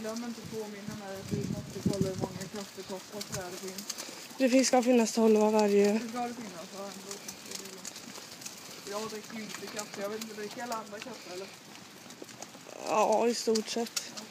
glöm inte påminna mig att vi måste kolla hur många kaffekoppar och sådär det finns. Det ska finnas 12 av varje. Det ska det finnas, ja. Jag dricker inte kaffe. Jag vet inte, dricker alla andra kaffe eller? Ja, i stort sett.